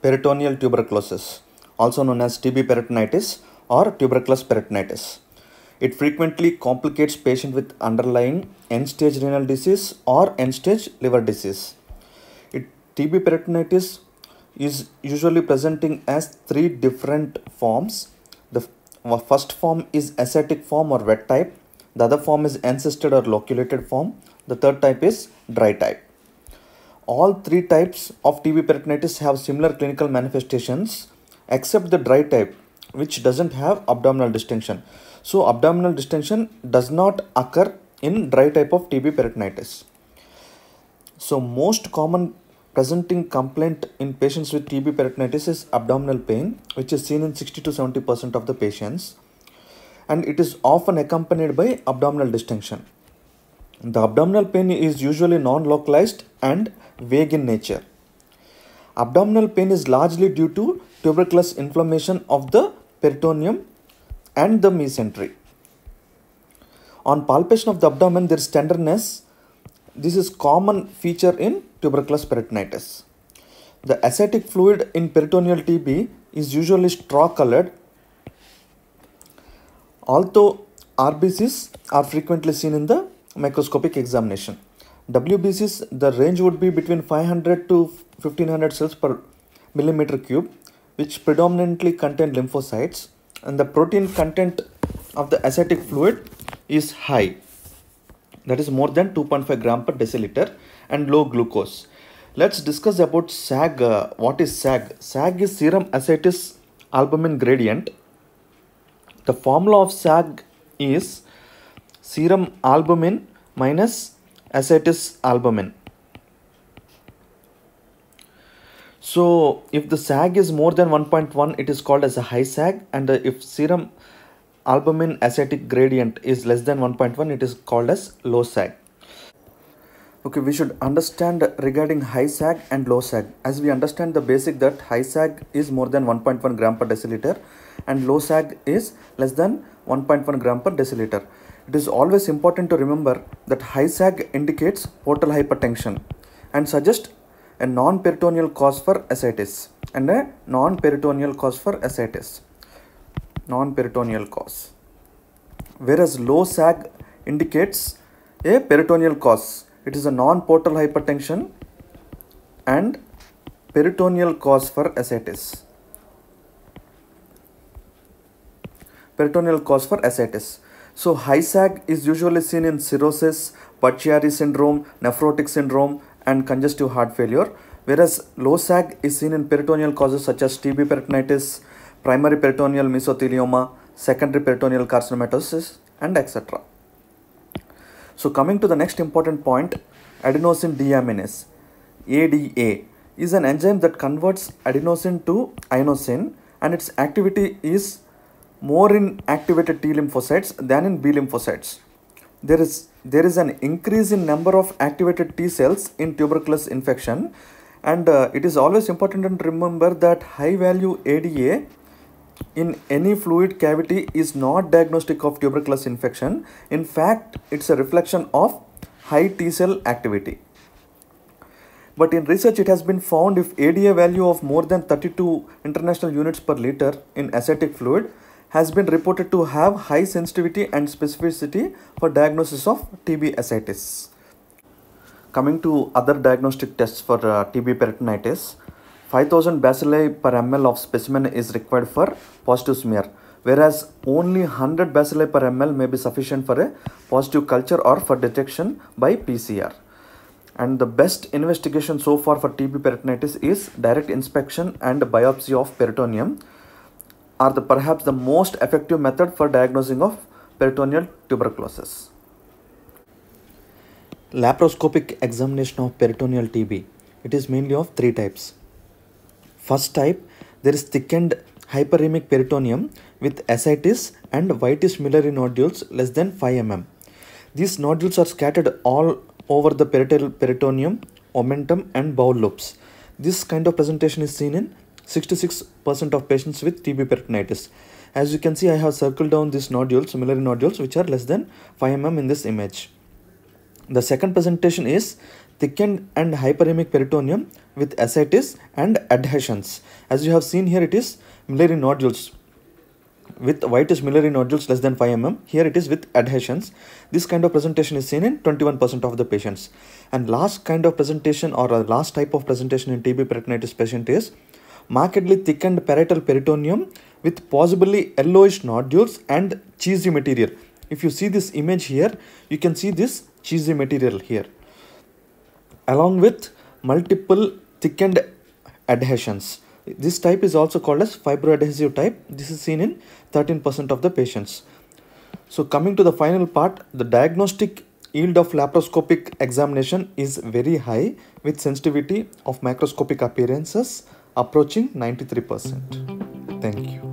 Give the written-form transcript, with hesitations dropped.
peritoneal tuberculosis, also known as TB peritonitis or tuberculous peritonitis. It frequently complicates patients with underlying end-stage renal disease or end-stage liver disease. TB peritonitis is usually presenting as three different forms. The first form is ascitic form or wet type. The other form is encysted or loculated form. The third type is dry type. All three types of TB peritonitis have similar clinical manifestations except the dry type, which doesn't have abdominal distension. So abdominal distension does not occur in dry type of TB peritonitis. So most common presenting complaint in patients with TB peritonitis is abdominal pain, which is seen in 60 to 70% of the patients, and it is often accompanied by abdominal distension. The abdominal pain is usually non-localized and vague in nature. Abdominal pain is largely due to tuberculous inflammation of the peritoneum and the mesentery. On palpation of the abdomen, there is tenderness. This is common feature in tuberculous peritonitis. The ascitic fluid in peritoneal TB is usually straw colored, although RBCs are frequently seen in the microscopic examination. WBCs, the range would be between 500 to 1500 cells per millimeter cube, which predominantly contain lymphocytes, and the protein content of the ascitic fluid is high, that is more than 2.5 gram per deciliter, and low glucose. Let's discuss about SAG. What is SAG? SAG is serum ascites albumin gradient. The formula of SAG is serum albumin minus ascites albumin. So if the SAG is more than 1.1, it is called as a high SAG, and if serum albumin ascitic gradient is less than 1.1, it is called as low SAG. Okay, we should understand regarding high SAG and low SAG. As we understand the basic that high SAG is more than 1.1 gram per deciliter and low SAG is less than 1.1 gram per deciliter. It is always important to remember that high SAG indicates portal hypertension and suggests a non-peritoneal cause for ascites and a non-peritoneal cause for ascites. Non-peritoneal cause. Whereas low SAG indicates a peritoneal cause. It is a non-portal hypertension and peritoneal cause for ascites. Peritoneal cause for ascites. So high SAG is usually seen in cirrhosis, Budd-Chiari syndrome, nephrotic syndrome, and congestive heart failure, whereas low SAG is seen in peritoneal causes such as TB peritonitis, primary peritoneal mesothelioma, secondary peritoneal carcinomatosis, and etc. So coming to the next important point, adenosine deaminase, ADA, is an enzyme that converts adenosine to inosine, and its activity is more in activated T lymphocytes than in B lymphocytes. There is an increase in number of activated T cells in tuberculous infection, and it is always important to remember that high value ADA in any fluid cavity is not diagnostic of tuberculous infection. In fact, it's a reflection of high T cell activity. But in research, it has been found if ADA value of more than 32 international units per liter in ascitic fluid has been reported to have high sensitivity and specificity for diagnosis of TB ascites. Coming to other diagnostic tests for TB peritonitis, 5000 bacilli per ml of specimen is required for positive smear, whereas only 100 bacilli per ml may be sufficient for a positive culture or for detection by PCR. And the best investigation so far for TB peritonitis is direct inspection and biopsy of peritoneum are perhaps the most effective method for diagnosing of peritoneal tuberculosis. Laparoscopic examination of peritoneal TB. It is mainly of three types. First type, there is thickened hyperemic peritoneum with ascites and whitish Mullary nodules less than 5 mm. These nodules are scattered all over the peritoneum, omentum, and bowel loops. This kind of presentation is seen in 66% of patients with TB peritonitis. As you can see, I have circled down these nodules, Mullary nodules, which are less than 5 mm in this image. The second presentation is thickened and hyperemic peritoneum with ascites and adhesions. As you have seen here, it is miliary nodules with whitish miliary nodules less than 5 mm. Here it is with adhesions. This kind of presentation is seen in 21% of the patients. And last kind of presentation, or last type of presentation in TB peritonitis patient is markedly thickened parietal peritoneum with possibly yellowish nodules and cheesy material. If you see this image here, you can see this cheesy material here, along with multiple thickened adhesions. This type is also called as fibroadhesive type. This is seen in 13% of the patients. So coming to the final part, the diagnostic yield of laparoscopic examination is very high with sensitivity of macroscopic appearances approaching 93%. Thank you.